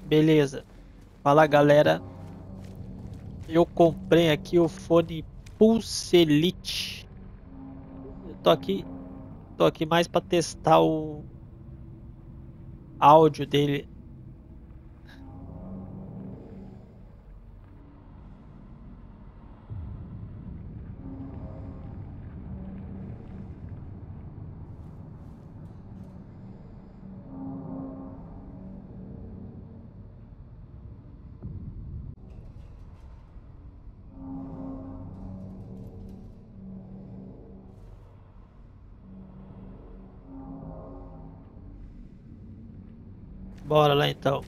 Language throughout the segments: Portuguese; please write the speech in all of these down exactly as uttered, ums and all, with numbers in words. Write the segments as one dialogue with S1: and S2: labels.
S1: Beleza. Fala galera, eu comprei aqui o fone Pulse Elite. Eu tô aqui, tô aqui mais para testar o áudio dele. Bora lá então.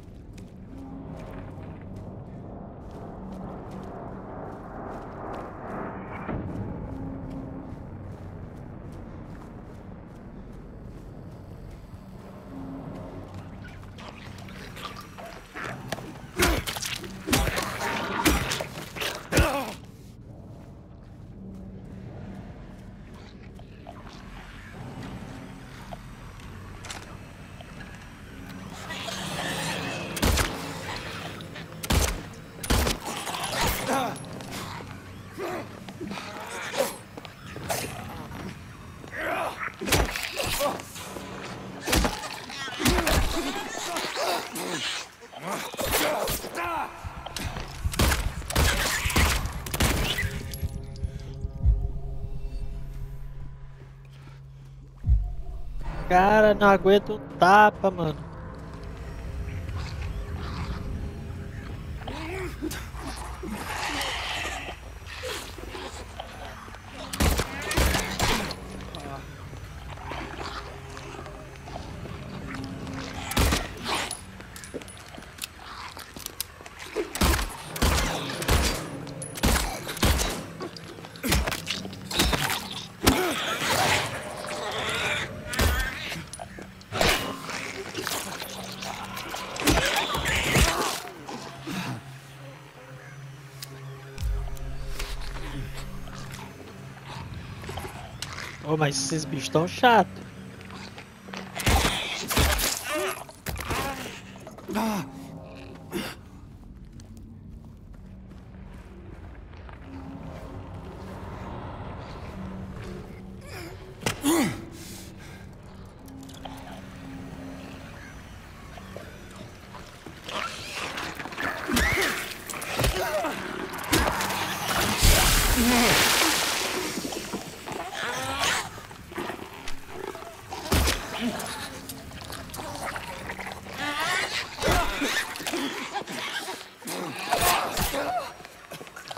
S1: Cara, não aguento um tapa, mano. Oh, mas esses bichos tão chatos.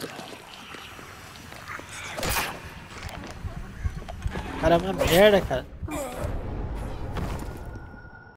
S1: Cara, é uma merda, cara.